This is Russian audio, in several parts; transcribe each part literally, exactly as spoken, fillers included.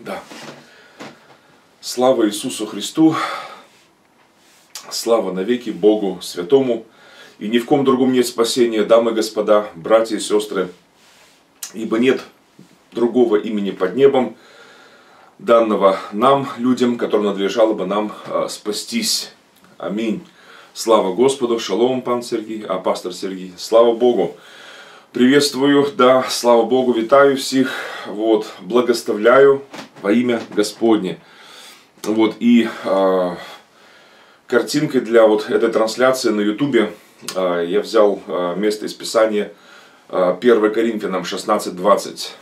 Да. Слава Иисусу Христу, слава навеки Богу Святому, и ни в ком другом нет спасения, дамы и господа, братья и сестры, ибо нет другого имени под небом, данного нам, людям, которым надлежало бы нам э, спастись. Аминь. Слава Господу, шалом, пан Сергей, а пастор Сергей, слава Богу. Приветствую, да, слава Богу, витаю всех, вот, благословляю во имя Господне. Вот, и э, картинкой для вот этой трансляции на ютубе э, я взял э, место из Писания э, первое Коринфянам шестнадцать двадцать.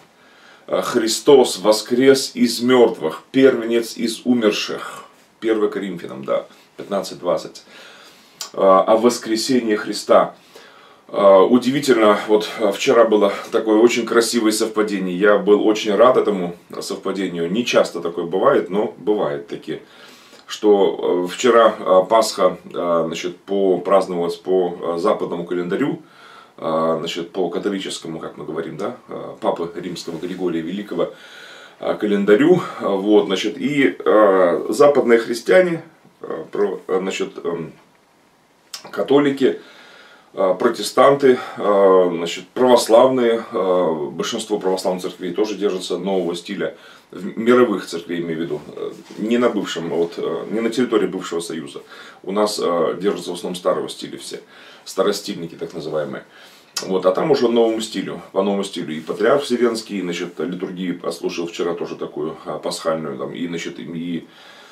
Христос воскрес из мертвых, первенец из умерших. первое Коринфянам, да, пятнадцать двадцать. О воскресении Христа. Удивительно, вот вчера было такое очень красивое совпадение. Я был очень рад этому совпадению. Не часто такое бывает, но бывает такие. Что вчера Пасха, значит, по, праздновалась по западному календарю. Значит, по католическому, как мы говорим, да, Папы Римского Григория Великого календарю. Вот, значит, и э, западные христиане, э, про, значит, э, католики, э, протестанты, э, значит, православные, э, большинство православных церквей тоже держатся нового стиля, мировых церквей, имею в виду, не на бывшем, вот, не на территории бывшего Союза. У нас э, держатся в основном старого стиля все, старостильники так называемые. Вот, а там уже новому стилю, по новому стилю. И патриарх Вселенский, значит, литургию послушал вчера тоже такую а, пасхальную, там, и, значит, и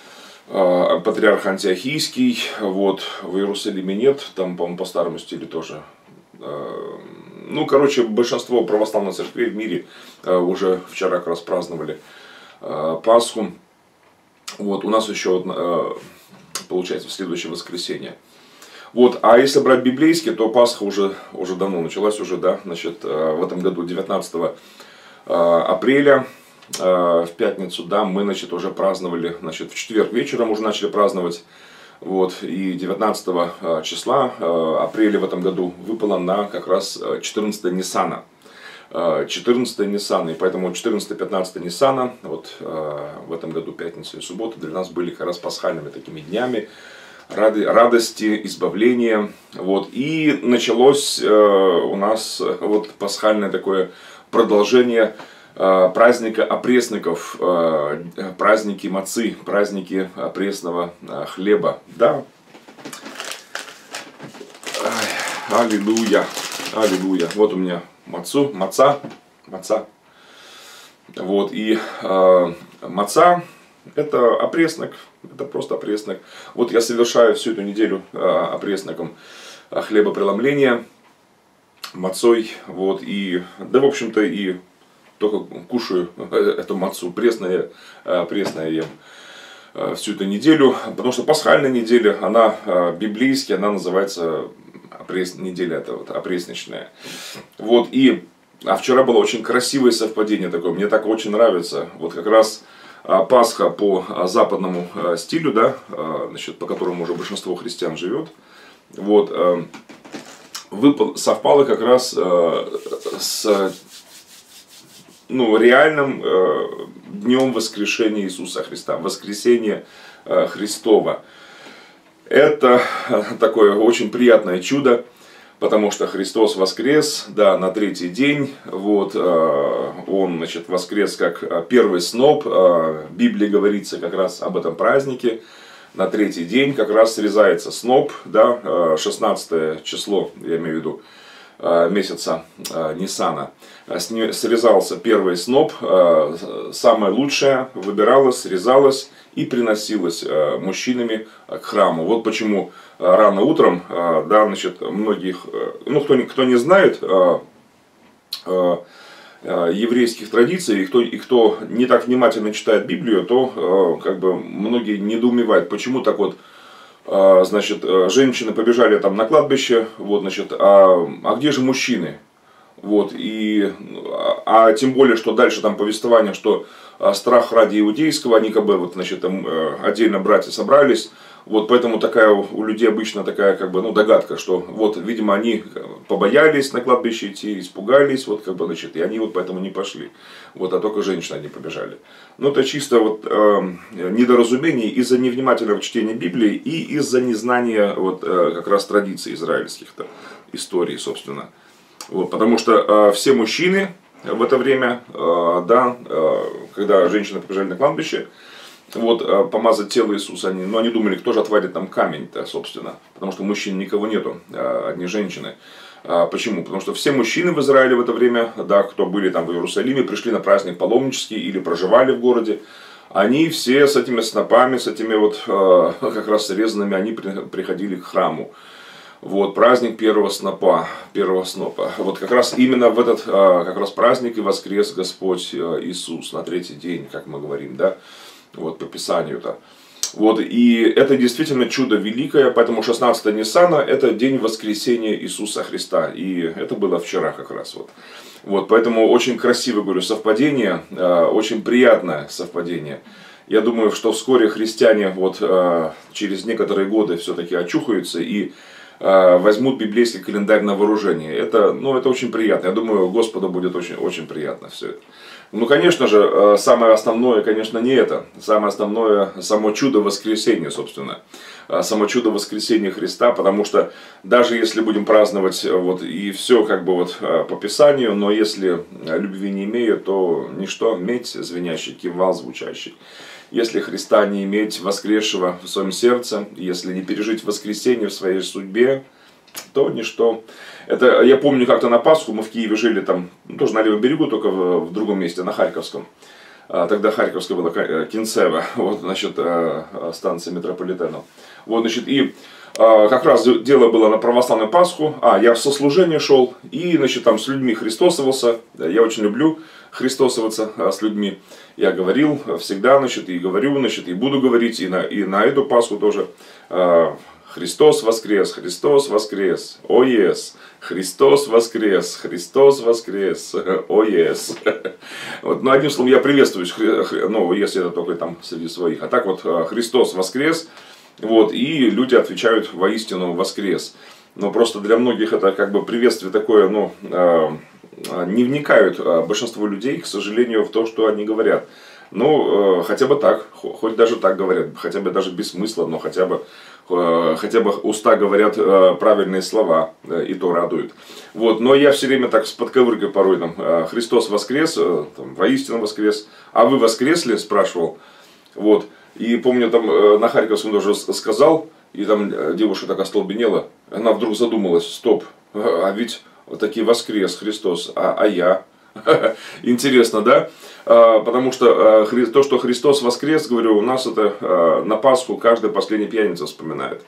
а, патриарх Антиохийский, вот, в Иерусалиме нет, там, по-моему, по старому стилю тоже. А, ну, короче, большинство православных церквей в мире а, уже вчера как раз праздновали а, Пасху. Вот, у нас еще, а, получается, в следующее воскресенье. Вот, а если брать библейский, то Пасха уже, уже давно началась, уже, да, значит, в этом году девятнадцатого апреля, в пятницу, да, мы, значит, уже праздновали, значит, в четверг вечером уже начали праздновать, вот, и девятнадцатого числа апреля в этом году выпало на как раз четырнадцатое Ниссана, четырнадцатое Ниссана, и поэтому четырнадцатое-пятнадцатое Ниссана, вот, в этом году пятница и суббота для нас были как раз пасхальными такими днями, радости, избавления. Вот. И началось э, у нас вот, пасхальное такое продолжение э, праздника опресноков, э, праздники мацы, праздники опресного э, хлеба. Да. Ай, аллилуйя, аллилуйя. Вот у меня мацу, маца, маца. Вот, и э, маца. Это опреснок, это просто опреснок. Вот я совершаю всю эту неделю опресноком хлебопреломления, мацой, вот, и, да, в общем-то, и только кушаю эту мацу, пресное, пресное ем всю эту неделю, потому что пасхальная неделя, она библейски, она называется опрес... неделя это вот, опресничная. Вот, и, а вчера было очень красивое совпадение такое, мне так очень нравится, вот как раз Пасха по западному стилю, да, значит, по которому уже большинство христиан живет, вот, выпал, совпало как раз с, ну, реальным днем воскрешения Иисуса Христа, воскресения Христова. Это такое очень приятное чудо. Потому что Христос воскрес, да, на третий день, вот, Он, значит, воскрес как первый сноп, в Библии говорится как раз об этом празднике, на третий день как раз срезается сноп, да, шестнадцатое число, я имею в виду, месяца Ниссана, срезался первый сноп, самое лучшее выбиралось, срезалось и приносилось мужчинами к храму. Вот почему рано утром, да, значит, многих, ну, кто, кто не знает еврейских традиций, и кто, и кто не так внимательно читает Библию, то как бы многие недоумевают, почему так вот, значит, женщины побежали там на кладбище, вот, значит, а, а где же мужчины? Вот, и, а, а тем более, что дальше там повествование, что страх ради иудейского, они как бы, вот, значит, там, отдельно братья собрались, Вот поэтому такая у людей обычно такая как бы, ну, догадка, что вот, видимо, они побоялись на кладбище идти, испугались, вот как бы, значит, и они вот поэтому не пошли. Вот, а только женщины они побежали. Но это чисто вот э, недоразумение из-за невнимательного чтения Библии и из-за незнания вот э, как раз традиций израильских-то, истории, собственно. Вот, потому что э, все мужчины в это время, э, да, э, когда женщины побежали на кладбище, вот, помазать тело Иисуса, они, но они думали, кто же отвадит там камень-то, собственно, потому что мужчин никого нету, одни женщины. Почему? Потому что все мужчины в Израиле в это время, да, кто были там в Иерусалиме, пришли на праздник паломнический или проживали в городе, они все с этими снопами, с этими вот как раз срезанными, они приходили к храму. Вот, праздник первого снопа, первого снопа. Вот как раз именно в этот как раз праздник и воскрес Господь Иисус на третий день, как мы говорим, да. Вот по Писанию-то. Вот, и это действительно чудо великое, поэтому шестнадцатое Ниссана это день воскресения Иисуса Христа. И это было вчера как раз. Вот, вот поэтому очень красивое, говорю, совпадение, очень приятное совпадение. Я думаю, что вскоре христиане вот, через некоторые годы все-таки очухаются и возьмут библейский календарь на вооружение. Это, ну, это очень приятно. Я думаю, Господу будет очень, очень приятно все это. Ну, конечно же, самое основное, конечно, не это. Самое основное, само чудо воскресения, собственно. Само чудо воскресения Христа, потому что даже если будем праздновать вот, и все как бы вот по Писанию, но если любви не имею, то ничто, медь звенящий, кивал звучащий. Если Христа не иметь воскресшего в своем сердце, если не пережить воскресение в своей судьбе, то ничто. Это, я помню, как-то на Пасху мы в Киеве жили там, тоже на левом берегу, только в, в другом месте, на Харьковском. Тогда Харьковская была Кинцево, вот, значит, станция метрополитена. Вот, значит, и как раз дело было на православную Пасху. А, я в сослужение шел и, значит, там с людьми христосовался. Я очень люблю христосоваться с людьми. Я говорил всегда, значит, и говорю, значит, и буду говорить, и на, и на эту Пасху тоже. Христос воскрес, Христос воскрес, о ес, Христос воскрес, Христос воскрес, о ес. Вот, ну, одним словом, я приветствую, ну, если это только там среди своих. А так вот, Христос воскрес, вот, и люди отвечают воистину воскрес. Но просто для многих это как бы приветствие такое, ну, не вникают большинство людей, к сожалению, в то, что они говорят. Ну, хотя бы так, хоть даже так говорят, хотя бы даже без смысла, но хотя бы, хотя бы уста говорят правильные слова, и то радует. Вот, но я все время так с подковыркой порой, там, Христос воскрес, там, воистину воскрес, а вы воскресли, спрашивал. Вот, и помню, там на Харьковском тоже сказал, и там девушка так остолбенела, она вдруг задумалась, стоп, а ведь вот таки воскрес Христос, а, а я? Интересно, да? Потому что то, что Христос воскрес, говорю, у нас это на Пасху каждая последняя пьяница вспоминает.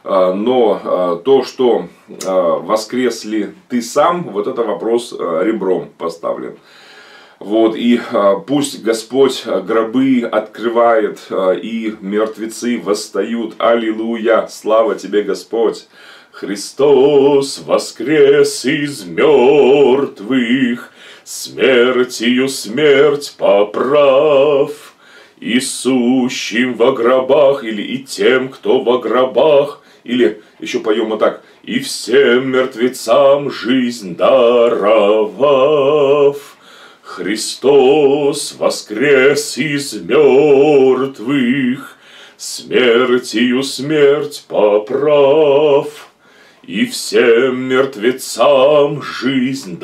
Но то, что воскрес ли ты сам, вот это вопрос ребром поставлен. Вот, и пусть Господь гробы открывает, и мертвецы восстают. Аллилуйя! Слава тебе, Господь! Христос воскрес из мертвых, смертью смерть поправ, и сущим во гробах, или и тем, кто во гробах, или еще поем вот так, и всем мертвецам жизнь даровав. Христос воскрес из мертвых, смертью смерть поправ, и всем мертвецам жизнь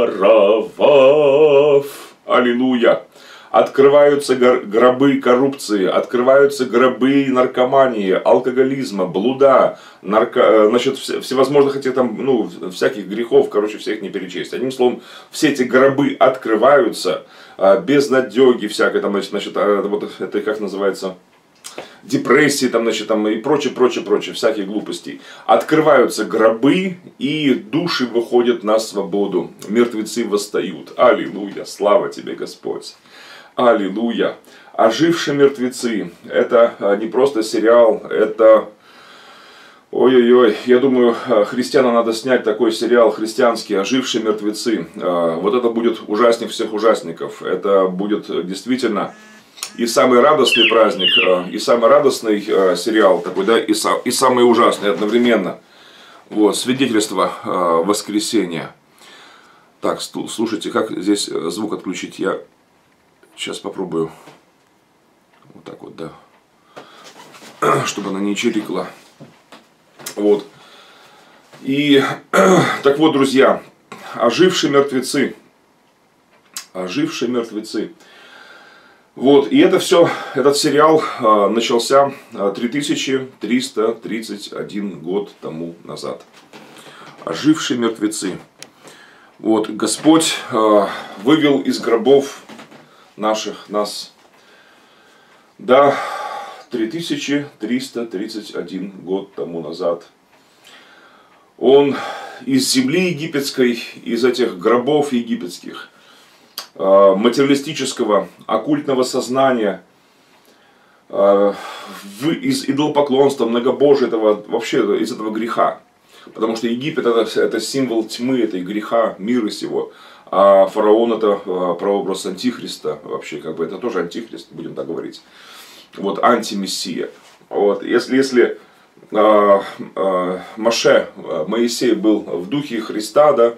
даровав. Аллилуйя! Открываются гробы коррупции, открываются гробы наркомании, алкоголизма, блуда, нарко... значит, всевозможных этих там, ну, всяких грехов, короче, всех не перечесть. Одним словом, все эти гробы открываются, безнадеги всякой, там, значит, вот это как называется, депрессии, там, значит, там, и прочее, прочее, прочее, всякие глупости. Открываются гробы, и души выходят на свободу, мертвецы восстают. Аллилуйя, слава тебе, Господь. Аллилуйя. Ожившие мертвецы. Это не просто сериал, это... Ой-ой-ой, я думаю, христианам надо снять такой сериал христианский «Ожившие мертвецы». Вот это будет ужасник всех ужасников. Это будет действительно и самый радостный праздник, и самый радостный сериал такой, да, и, сам, и самый ужасный одновременно. Вот, свидетельство воскресения. Так, слушайте, как здесь звук отключить? Я сейчас попробую. Вот так вот, да. Чтобы она не чирикала. Вот. И, так вот, друзья, ожившие мертвецы. Ожившие мертвецы. Вот, и это все, этот сериал э, начался три тысячи триста тридцать один год тому назад. Ожившие мертвецы. Вот, Господь э, вывел из гробов наших, нас, да, три тысячи триста тридцать один год тому назад. Он из земли египетской, из этих гробов египетских, материалистического, оккультного сознания, из идолопоклонства, многобожия, этого, вообще из этого греха. Потому что Египет это, это символ тьмы, это и греха, мира сего. А фараон это прообраз антихриста, вообще как бы это тоже антихрист, будем так говорить. Вот антимессия. Вот, если, если э, э, Моше, Моисей был в духе Христа, да,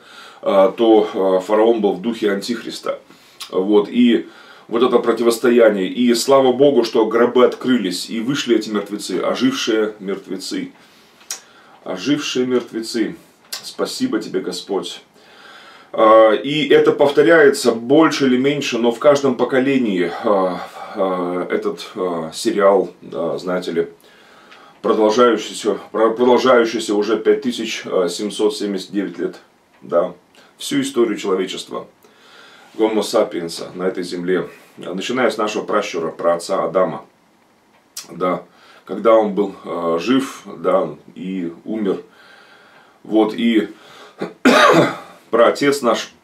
то фараон был в духе антихриста. Вот, и вот это противостояние. И слава Богу, что гробы открылись, и вышли эти мертвецы, ожившие мертвецы. Ожившие мертвецы. Спасибо тебе, Господь. И это повторяется больше или меньше, но в каждом поколении этот сериал, знаете ли, продолжающийся, продолжающийся уже пять тысяч семьсот семьдесят девять лет. Да, всю историю человечества, Homo sapiens на этой земле, начиная с нашего пращура, праотца Адама, да, когда он был э, жив, да, и умер, вот, и праотец наш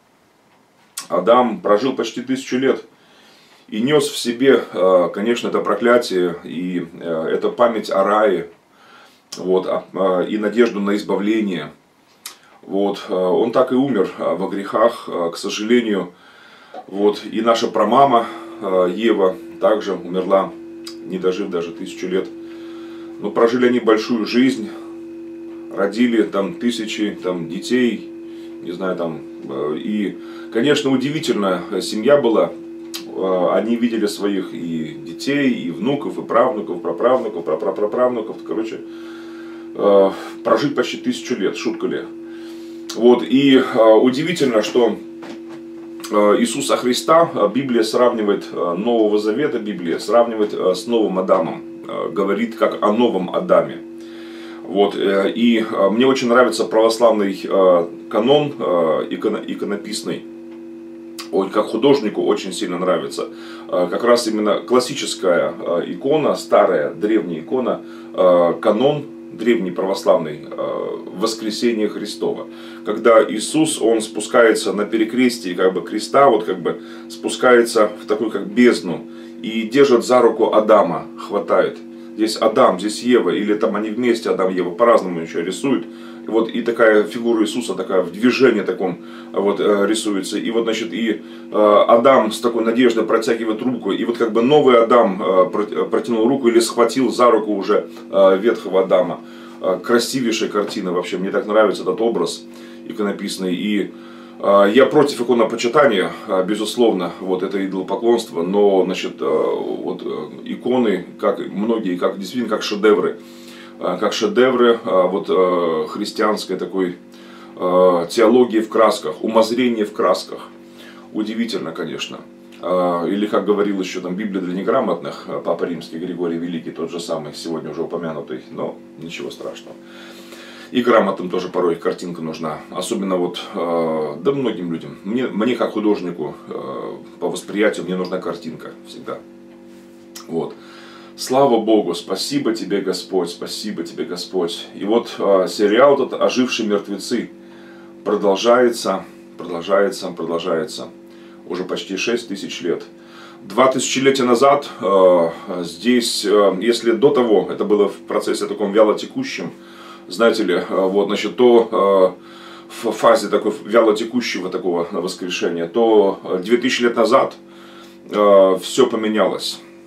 Адам прожил почти тысячу лет и нес в себе, э, конечно, это проклятие и э, это память о рае, вот, э, и надежду на избавление. Вот, он так и умер во грехах, к сожалению. Вот, и наша прамама Ева также умерла, не дожив даже тысячу лет. Но прожили они большую жизнь, родили там тысячи там, детей, не знаю, там. И, конечно, удивительная семья была. Они видели своих и детей, и внуков, и правнуков, праправнуков, прапраправнуков. Короче, прожить почти тысячу лет, шутка ли. Вот, и э, удивительно, что э, Иисуса Христа Библия сравнивает, э, Нового Завета Библия сравнивает э, с новым Адамом, э, говорит как о новом Адаме. Вот, э, и э, мне очень нравится православный э, канон, э, иконо, иконописный, он как художнику очень сильно нравится. Э, как раз именно классическая э, икона, старая, древняя икона, э, канон, древний православный, воскресение Христова. Когда Иисус, он спускается на перекрестие как бы креста, вот как бы спускается в такую как бездну и держит за руку Адама, хватает. Здесь Адам, здесь Ева, или там они вместе, Адам и Ева, по-разному еще рисуют. И вот и такая фигура Иисуса, такая в движении таком вот рисуется. И вот, значит, и Адам с такой надеждой протягивает руку. И вот как бы новый Адам протянул руку или схватил за руку уже ветхого Адама. Красивейшая картина вообще. Мне так нравится этот образ иконописный. И я против иконопочитания, безусловно, вот это идолопоклонство. Но, значит, вот иконы, как многие, как действительно как шедевры. Как шедевры вот, христианской такой теологии в красках, умозрения в красках. Удивительно, конечно. Или, как говорил еще там Библия для неграмотных, Папа Римский Григорий Великий, тот же самый, сегодня уже упомянутый, но ничего страшного. И грамотным тоже порой картинка нужна. Особенно вот, да многим людям. Мне, мне как художнику, по восприятию, мне нужна картинка всегда. Вот. Слава Богу, спасибо тебе, Господь, спасибо тебе, Господь. И вот э, сериал этот «Ожившие мертвецы» продолжается, продолжается, продолжается. Уже почти шесть тысяч лет. Два тысячелетия назад э, здесь, э, если до того это было в процессе таком вялотекущем, знаете ли, э, вот, значит, то э, в фазе такой вялотекущего такого воскрешения, то две тысячи лет назад э, все поменялось.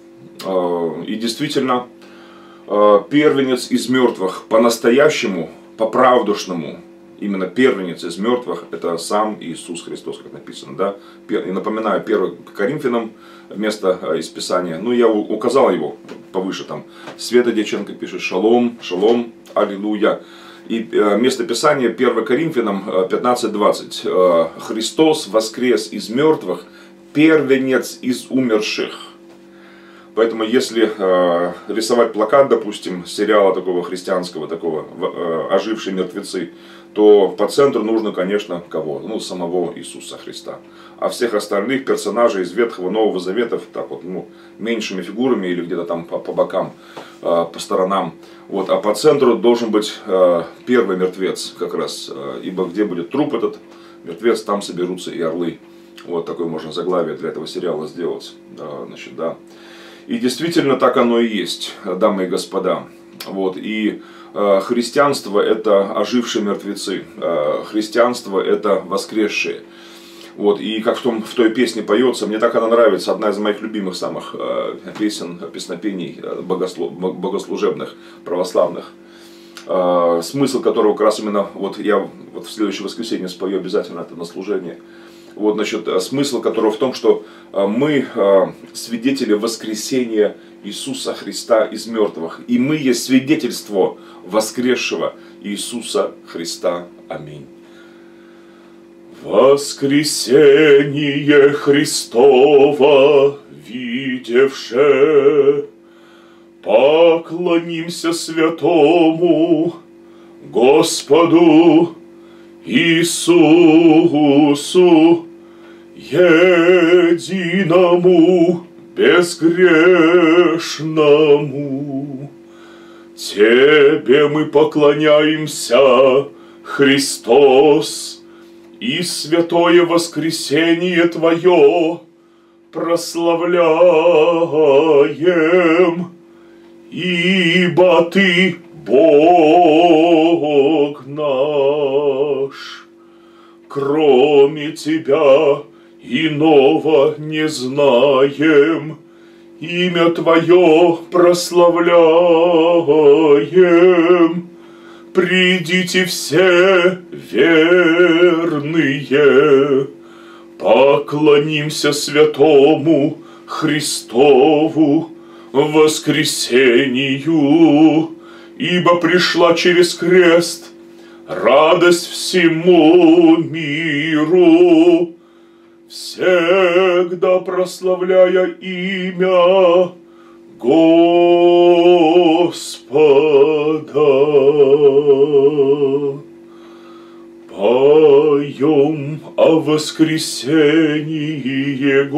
И действительно, первенец из мертвых по-настоящему, по-правдушному, именно первенец из мертвых, это сам Иисус Христос, как написано. Да? И напоминаю, первое Коринфянам, место из Писания, ну я указал его повыше, там, Света Дьяченко пишет, шалом, шалом, аллилуйя. И место Писания первое Коринфянам пятнадцать двадцать. Христос воскрес из мертвых, первенец из умерших. Поэтому если э, рисовать плакат, допустим, сериала такого христианского, такого э, «Ожившие мертвецы», то по центру нужно, конечно, кого? Ну, самого Иисуса Христа. А всех остальных персонажей из Ветхого Нового Завета, так вот, ну, меньшими фигурами или где-то там по, по бокам, э, по сторонам. Вот. А по центру должен быть э, первый мертвец как раз. Э, ибо где будет труп этот мертвец, там соберутся и орлы. Вот такое можно заглавие для этого сериала сделать. Да, значит, да. И действительно так оно и есть, дамы и господа. Вот. И э, христианство это ожившие мертвецы, э, христианство это воскресшие. Вот. И как в, том, в той песне поется, мне так она нравится, одна из моих любимых самых э, песен, песнопений богослу, богослужебных, православных. Э, смысл которого как раз именно, вот я вот в следующее воскресенье спою обязательно это на служении. Вот, значит, смысл которого в том, что мы свидетели воскресения Иисуса Христа из мертвых. И мы есть свидетельство воскресшего Иисуса Христа. Аминь. Воскресение Христово видевше, поклонимся святому Господу Иисусу, единому, безгрешному. Тебе мы поклоняемся, Христос, и святое воскресение Твое прославляем, ибо Ты Бог наш, кроме Тебя иного не знаем, имя Твое прославляем. Придите все верные, поклонимся святому Христову воскресению, ибо пришла через крест радость всему миру, всегда прославляя имя Господа. Поем о воскресении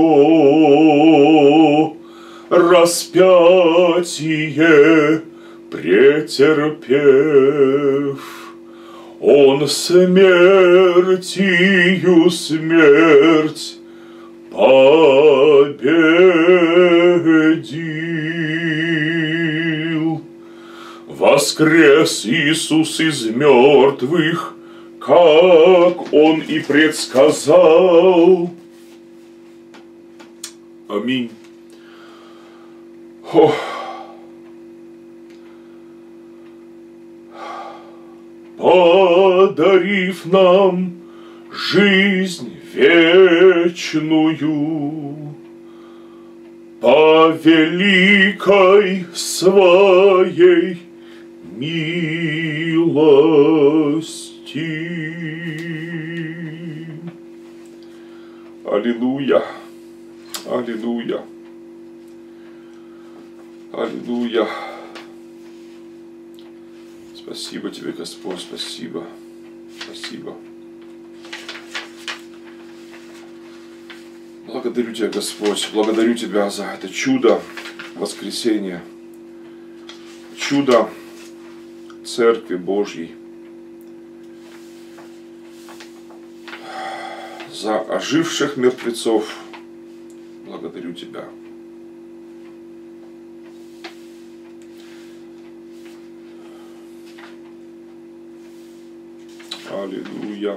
Его, распятие претерпев, Он смертью смерть победил. Воскрес Иисус из мертвых, как Он и предсказал. Аминь. Ох. Подарив нам жизнь вечную, по великой своей милости. Аллилуйя, аллилуйя, аллилуйя. Спасибо Тебе, Господь, спасибо, спасибо. Благодарю Тебя, Господь, благодарю Тебя за это чудо воскресения, чудо Церкви Божьей, за оживших мертвецов. Благодарю Тебя. Аллилуйя.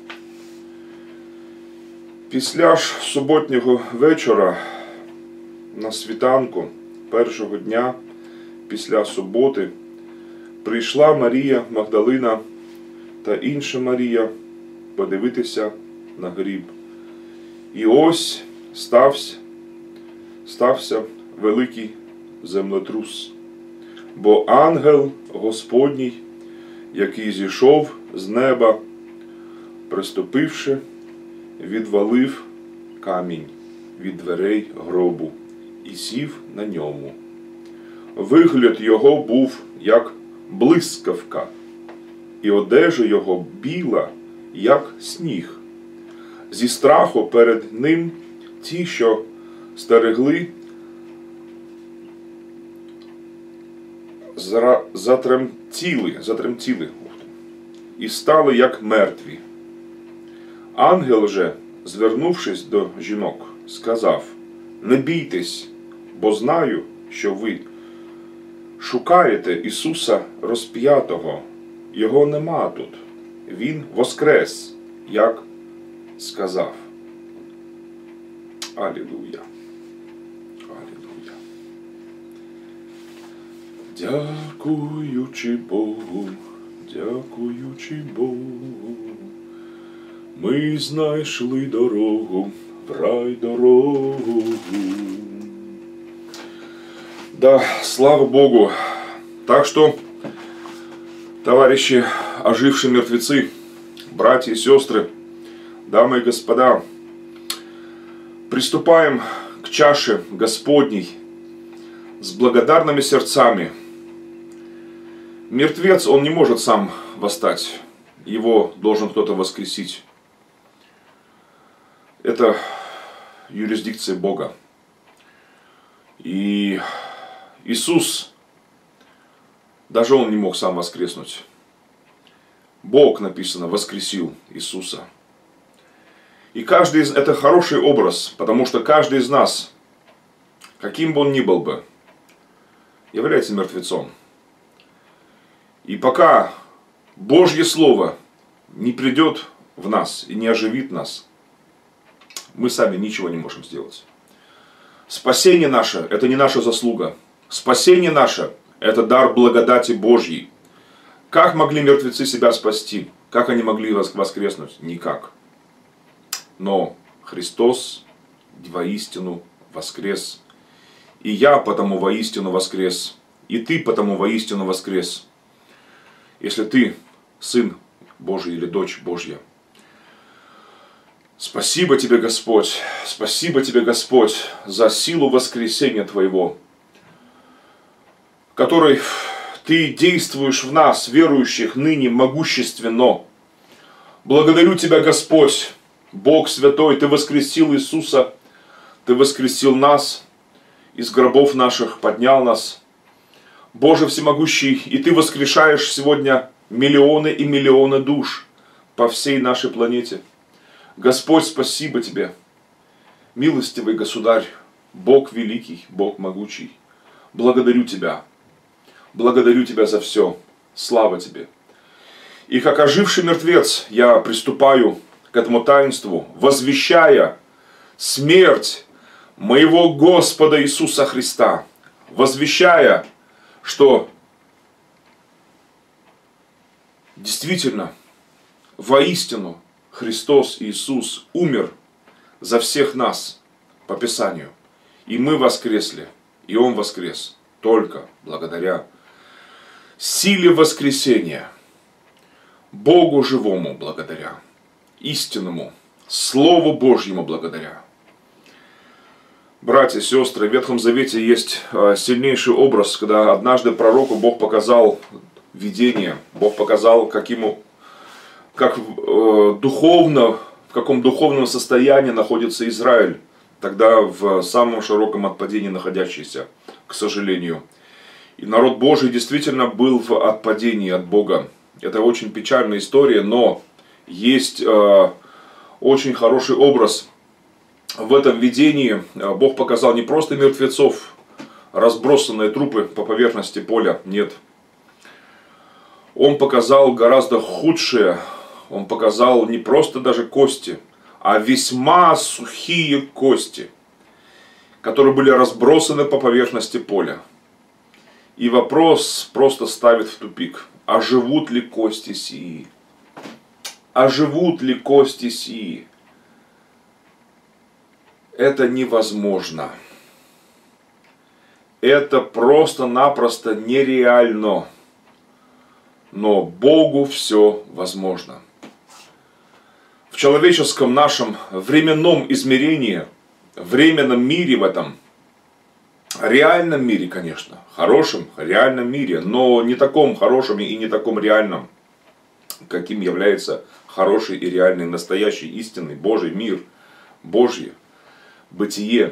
Після ж суботнього вечора на світанку першого дня після суботи прийшла Марія Магдалина та інша Марія подивитися на гріб. І ось стався, стався великий землетрус, бо ангел Господній, який зійшов з неба, приступивши, відвалив камінь від дверей гробу і сів на ньому. Вигляд його був, як блискавка, і одежа його біла, як сніг. Зі страху перед ним ті, що стерегли, затремтіли, затремтіли і стали як мертві. Ангел же, звернувшись до жінок, сказав: «Не бійтесь, бо знаю, що ви шукаєте Ісуса розп'ятого. Його нема тут. Він воскрес, як сказав». Алілуя. Алілуя. Дякуючи Богу, дякуючи Богу, ми знайшли дорогу, в рай дорогу. Да, слава Богу. Так что, товарищи, ожившие мертвецы, братья и сестры, дамы и господа, приступаем к чаше Господней с благодарными сердцами. Мертвец, он не может сам восстать, его должен кто-то воскресить. Это юрисдикция Бога. И Иисус, даже Он не мог сам воскреснуть. Бог, написано, воскресил Иисуса. И каждый из это хороший образ, потому что каждый из нас, каким бы он ни был бы, является мертвецом. И пока Божье Слово не придет в нас и не оживит нас, мы сами ничего не можем сделать. Спасение наше – это не наша заслуга. Спасение наше – это дар благодати Божьей. Как могли мертвецы себя спасти? Как они могли воскреснуть? Никак. Но Христос воистину воскрес. И я потому воистину воскрес. И ты потому воистину воскрес. Если ты сын Божий или дочь Божья. Спасибо тебе, Господь, спасибо тебе, Господь, за силу воскресения Твоего, которой Ты действуешь в нас, верующих, ныне могущественно. Благодарю Тебя, Господь, Бог Святой, Ты воскресил Иисуса, Ты воскресил нас, из гробов наших поднял нас. Боже всемогущий, и Ты воскрешаешь сегодня миллионы и миллионы душ по всей нашей планете. Господь, спасибо Тебе, милостивый Государь, Бог великий, Бог могучий. Благодарю Тебя, благодарю Тебя за все, слава Тебе. И как оживший мертвец я приступаю к этому таинству, возвещая смерть моего Господа Иисуса Христа, возвещая, что действительно, воистину, Христос Иисус умер за всех нас по Писанию. И мы воскресли, и Он воскрес только благодаря силе воскресения, Богу живому благодаря, истинному, Слову Божьему благодаря. Братья, сестры, в Ветхом Завете есть сильнейший образ, когда однажды пророку Бог показал видение, Бог показал, как ему как э, духовно, в каком духовном состоянии находится Израиль, тогда в самом широком отпадении находящийся, к сожалению. И народ Божий действительно был в отпадении от Бога. Это очень печальная история, но есть э, очень хороший образ. В этом видении Бог показал не просто мертвецов, разбросанные трупы по поверхности поля, нет. Он показал гораздо худшее. Он показал не просто даже кости, а весьма сухие кости, которые были разбросаны по поверхности поля. И вопрос просто ставит в тупик. А живут ли кости сии? А живут ли кости сии? Это невозможно. Это просто-напросто нереально. Но Богу все возможно. В человеческом нашем временном измерении, временном мире в этом, реальном мире, конечно, хорошем, реальном мире, но не таком хорошем и не таком реальном, каким является хороший и реальный, настоящий, истинный Божий мир, Божье бытие.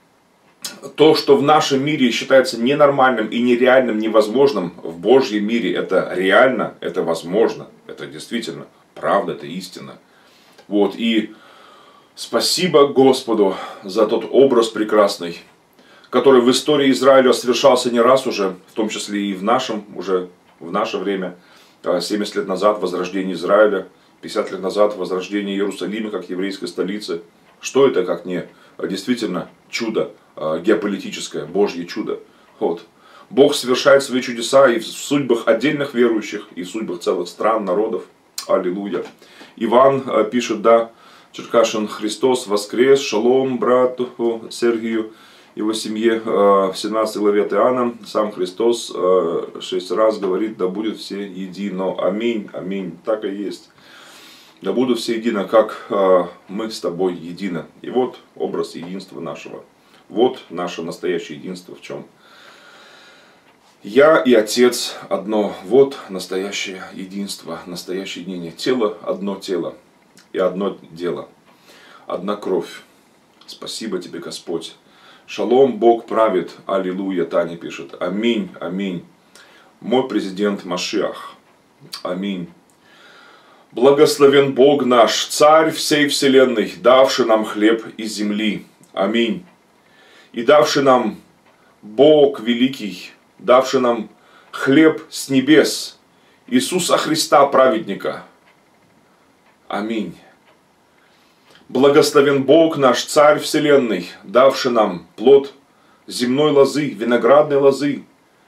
То, что в нашем мире считается ненормальным и нереальным, невозможным, в Божьем мире это реально, это возможно, это действительно правда, это истина. Вот, и спасибо Господу за тот образ прекрасный, который в истории Израиля совершался не раз уже, в том числе и в нашем, уже в наше время, семьдесят лет назад возрождение Израиля, пятьдесят лет назад возрождение Иерусалима как еврейской столицы. Что это, как не действительно чудо, геополитическое, Божье чудо. Вот. Бог совершает свои чудеса и в судьбах отдельных верующих, и в судьбах целых стран, народов. Аллилуйя. Иван пишет, да, Черкашин, Христос воскрес, шалом брату Сергию, его семье, в семнадцатой главе от Иоанна, сам Христос шесть раз говорит, да будет все едино. Аминь, аминь, так и есть. Да будут все едино, как мы с тобой едины. И вот образ единства нашего. Вот наше настоящее единство в чем. Я и Отец одно. Вот настоящее единство, настоящее единение. Тело одно тело и одно дело. Одна кровь. Спасибо тебе, Господь. Шалом, Бог правит. Аллилуйя, Таня пишет. Аминь, аминь. Мой президент Машиах. Аминь. Благословен Бог наш, Царь всей вселенной, давший нам хлеб из земли. Аминь. И давший нам Бог великий, давший нам хлеб с небес, Иисуса Христа, праведника. Аминь. Благословен Бог наш, Царь вселенной, давший нам плод земной лозы, виноградной лозы,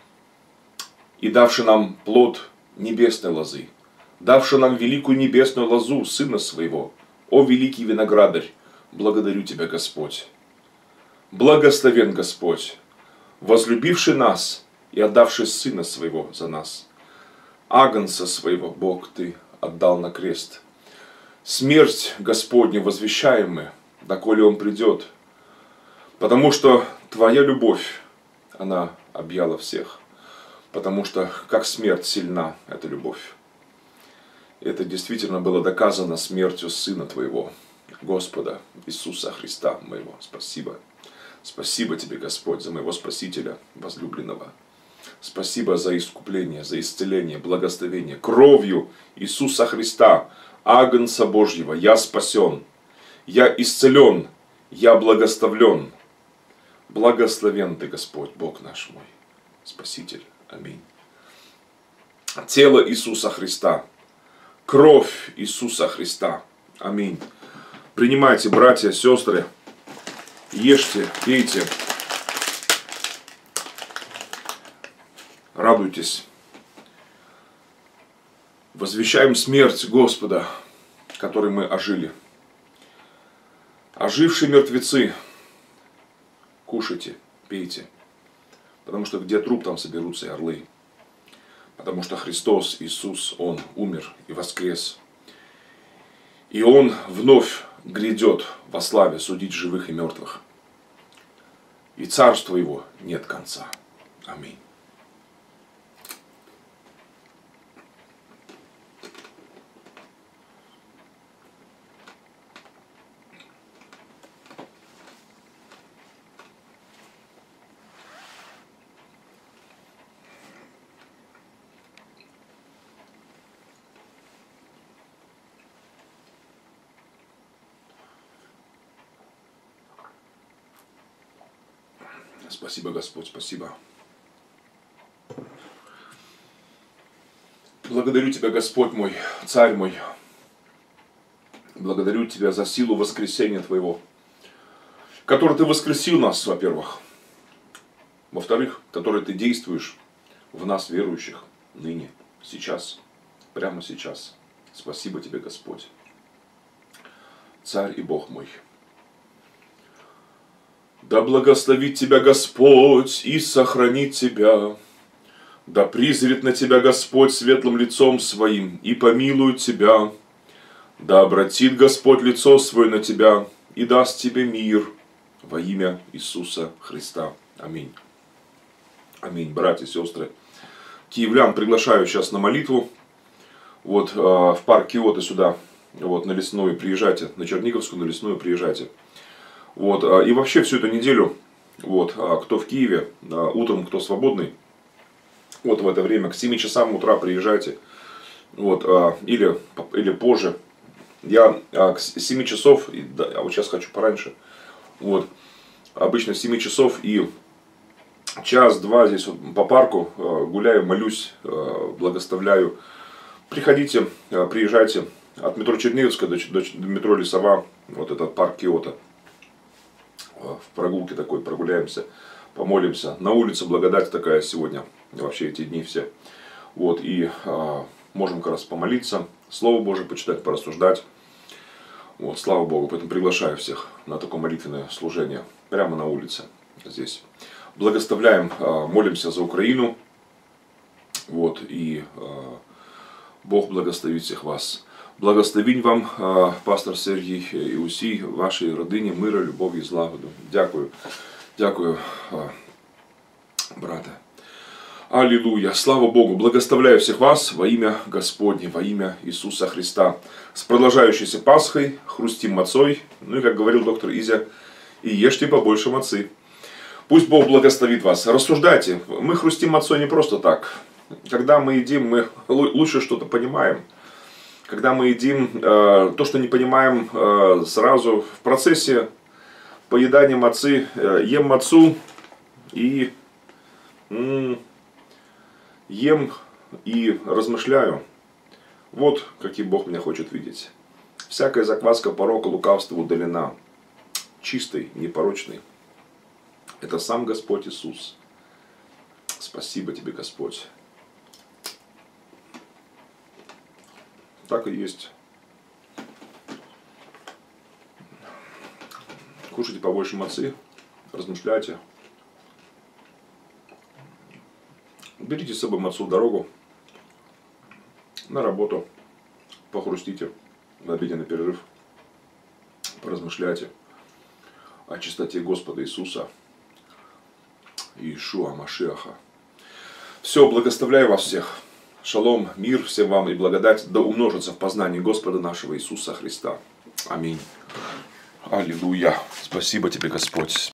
и давший нам плод небесной лозы, давший нам великую небесную лозу, Сына Своего. О великий виноградарь, благодарю Тебя, Господь. Благословен Господь, возлюбивший нас и отдавший Сына Своего за нас. Агнца Своего, Бог, Ты отдал на крест. Смерть Господню возвещаем мы, доколе Он придет. Потому что Твоя любовь, она объяла всех. Потому что как смерть сильна эта любовь. Это действительно было доказано смертью Сына Твоего, Господа Иисуса Христа моего. Спасибо. Спасибо Тебе, Господь, за моего Спасителя возлюбленного. Спасибо за искупление, за исцеление, благословение. Кровью Иисуса Христа, Агнца Божьего, я спасен, я исцелен, я благословлен. Благословен Ты, Господь, Бог наш мой, Спаситель. Аминь. Тело Иисуса Христа, кровь Иисуса Христа. Аминь. Принимайте, братья, сестры, ешьте, пейте, радуйтесь. Возвещаем смерть Господа, которой мы ожили. Ожившие мертвецы, кушайте, пейте. Потому что где труп, там соберутся и орлы. Потому что Христос, Иисус, Он умер и воскрес. И Он вновь грядет во славе судить живых и мертвых. И царству Его нет конца. Аминь. Спасибо, Господь, спасибо. Благодарю Тебя, Господь мой, Царь мой. Благодарю Тебя за силу воскресения Твоего, который Ты воскресил нас, во-первых. Во-вторых, который Ты действуешь в нас, верующих, ныне, сейчас, прямо сейчас. Спасибо Тебе, Господь. Царь и Бог мой. Да благословит Тебя Господь и сохранит Тебя. Да призрит на Тебя Господь светлым лицом Своим и помилует Тебя. Да обратит Господь лицо Свое на Тебя и даст Тебе мир во имя Иисуса Христа. Аминь. Аминь, братья и сестры. Киевлян приглашаю сейчас на молитву. Вот э, в парк Киоты сюда, вот на Лесную приезжайте, на Черниговскую, на Лесную приезжайте. Вот, э, и вообще всю эту неделю, вот, э, кто в Киеве, э, утром, кто свободный, вот в это время к семи часам утра приезжайте. Вот, э, или, или позже. Я э, к семи часов, да, а вот сейчас хочу пораньше. Вот, обычно с семи часов и час-два здесь вот по парку э, гуляю, молюсь, э, благословляю. Приходите, приезжайте от метро Черниговская до, до, до метро Лесова, вот этот парк Киота. В прогулке такой прогуляемся, помолимся. На улице благодать такая сегодня, вообще эти дни все. Вот, и а, можем как раз помолиться, Слово Божие почитать, порассуждать. Вот, слава Богу, поэтому приглашаю всех на такое молитвенное служение прямо на улице здесь. Благословляем, а, молимся за Украину. Вот, и а, Бог благословит всех вас. Благословінь вам, пастор Сергій, і усій вашій родині мира, любові і злагоду. Дякую. Дякую, брате. Аллилуйя. Слава Богу. Благословляю всех вас во имя Господне, во имя Иисуса Христа. С продолжающейся Пасхой, хрустим мацой. Ну и, как говорил доктор Изя, и ешьте побольше мацы. Пусть Бог благословит вас. Рассуждайте. Мы хрустим мацой не просто так. Когда мы едим, мы лучше что-то понимаем. Когда мы едим э, то, что не понимаем э, сразу в процессе поедания мацы, э, ем мацу и м, ем и размышляю. Вот каким Бог меня хочет видеть. Всякая закваска порока, лукавства удалена. Чистый, непорочный. Это сам Господь Иисус. Спасибо Тебе, Господь. Так и есть. Кушайте побольше мацы, размышляйте. Берите с собой мацу в дорогу, на работу, похрустите, на обеденный перерыв, поразмышляйте о чистоте Господа Иисуса, Иешуа Машиаха. Все, благословляю вас всех. Шалом, мир всем вам и благодать да умножится в познании Господа нашего Иисуса Христа. Аминь. Аллилуйя. Спасибо Тебе, Господь.